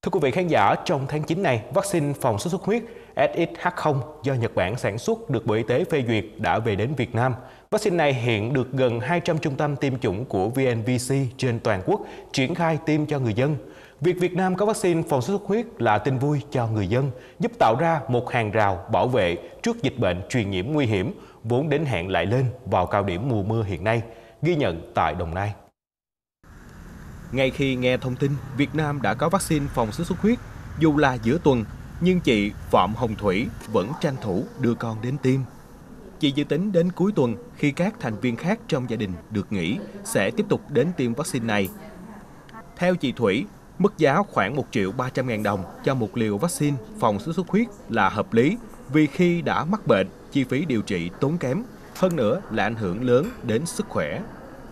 Thưa quý vị khán giả, trong tháng 9 này, vaccine phòng sốt xuất huyết SXH0 do Nhật Bản sản xuất được Bộ Y tế phê duyệt đã về đến Việt Nam. Vaccine này hiện được gần 200 trung tâm tiêm chủng của VNVC trên toàn quốc triển khai tiêm cho người dân. Việc Việt Nam có vaccine phòng sốt xuất huyết là tin vui cho người dân, giúp tạo ra một hàng rào bảo vệ trước dịch bệnh truyền nhiễm nguy hiểm, vốn đến hẹn lại lên vào cao điểm mùa mưa hiện nay, ghi nhận tại Đồng Nai. Ngay khi nghe thông tin Việt Nam đã có vaccine phòng sốt xuất huyết, dù là giữa tuần, nhưng chị Phạm Hồng Thủy vẫn tranh thủ đưa con đến tiêm. Chị dự tính đến cuối tuần, khi các thành viên khác trong gia đình được nghỉ, sẽ tiếp tục đến tiêm vaccine này. Theo chị Thủy, mức giá khoảng 1.300.000 đồng cho một liều vaccine phòng sốt xuất huyết là hợp lý, vì khi đã mắc bệnh, chi phí điều trị tốn kém, hơn nữa là ảnh hưởng lớn đến sức khỏe.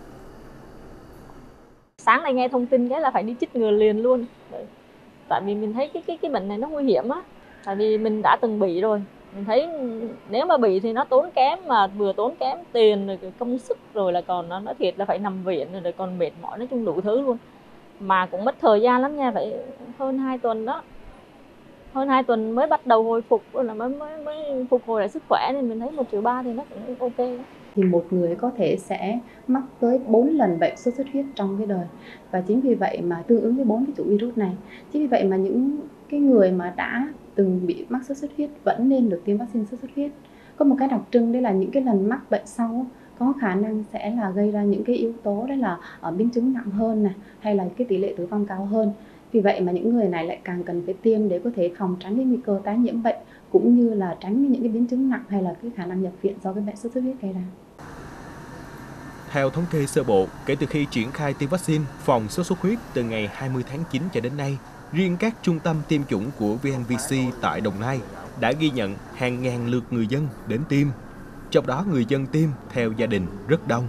Sáng nay nghe thông tin cái là phải đi chích ngừa liền luôn. Tại vì mình thấy cái bệnh này nó nguy hiểm á. Tại vì mình đã từng bị rồi. Mình thấy nếu mà bị thì nó tốn kém, mà vừa tốn kém tiền rồi công sức, rồi là còn nó thiệt là phải nằm viện, rồi còn mệt mỏi, nói chung đủ thứ luôn. Mà cũng mất thời gian lắm nha, phải hơn 2 tuần đó. Hơn 2 tuần mới bắt đầu hồi phục, rồi là mới phục hồi lại sức khỏe, nên mình thấy 1,3 triệu thì nó cũng ok. Thì một người có thể sẽ mắc tới 4 lần bệnh sốt xuất huyết trong cái đời, và chính vì vậy mà tương ứng với 4 cái chủng virus này, chính vì vậy mà những cái người mà đã từng bị mắc sốt xuất huyết vẫn nên được tiêm vaccine sốt xuất huyết. Có một cái đặc trưng đấy là những cái lần mắc bệnh sau có khả năng sẽ là gây ra những cái yếu tố, đấy là biến chứng nặng hơn này, hay là cái tỷ lệ tử vong cao hơn. Vì vậy mà những người này lại càng cần phải tiêm để có thể phòng tránh cái nguy cơ tái nhiễm bệnh, cũng như là tránh những cái biến chứng nặng hay là cái khả năng nhập viện do cái bệnh sốt xuất huyết gây ra. Theo thống kê sơ bộ, kể từ khi triển khai tiêm vaccine phòng sốt xuất huyết từ ngày 20 tháng 9 cho đến nay, riêng các trung tâm tiêm chủng của VNVC tại Đồng Nai đã ghi nhận hàng ngàn lượt người dân đến tiêm. Trong đó người dân tiêm theo gia đình rất đông.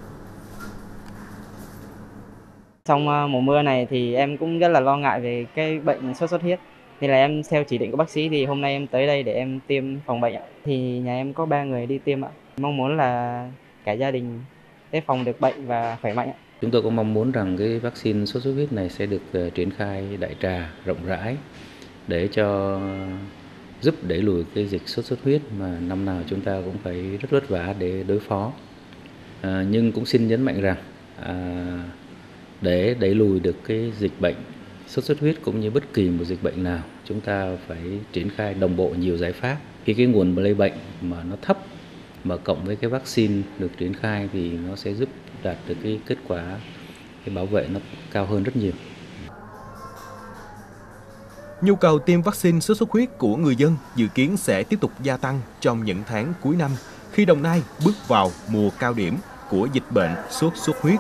Trong mùa mưa này thì em cũng rất là lo ngại về cái bệnh sốt xuất huyết. Nên là em theo chỉ định của bác sĩ thì hôm nay em tới đây để em tiêm phòng bệnh ạ. Thì nhà em có 3 người đi tiêm ạ. Mong muốn là cả gia đình sẽ phòng được bệnh và khỏe mạnh ạ. Chúng tôi cũng mong muốn rằng cái vaccine sốt xuất huyết này sẽ được triển khai đại trà, rộng rãi để cho giúp đẩy lùi cái dịch sốt xuất huyết mà năm nào chúng ta cũng phải rất vất vả để đối phó. Nhưng cũng xin nhấn mạnh rằng để đẩy lùi được cái dịch bệnh sốt xuất huyết cũng như bất kỳ một dịch bệnh nào, chúng ta phải triển khai đồng bộ nhiều giải pháp. Khi cái nguồn lây bệnh mà nó thấp mà cộng với cái vaccine được triển khai thì nó sẽ giúp đạt được cái kết quả, cái bảo vệ nó cao hơn rất nhiều. Nhu cầu tiêm vaccine sốt xuất huyết của người dân dự kiến sẽ tiếp tục gia tăng trong những tháng cuối năm, khi Đồng Nai bước vào mùa cao điểm của dịch bệnh sốt xuất huyết.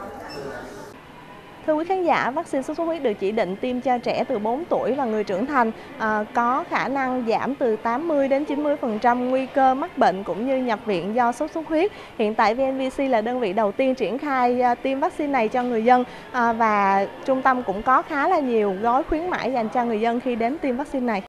Thưa quý khán giả, vaccine sốt xuất huyết được chỉ định tiêm cho trẻ từ 4 tuổi và người trưởng thành, có khả năng giảm từ 80 đến 90% nguy cơ mắc bệnh cũng như nhập viện do sốt xuất huyết. Hiện tại VNVC là đơn vị đầu tiên triển khai tiêm vaccine này cho người dân, và trung tâm cũng có khá là nhiều gói khuyến mãi dành cho người dân khi đến tiêm vaccine này.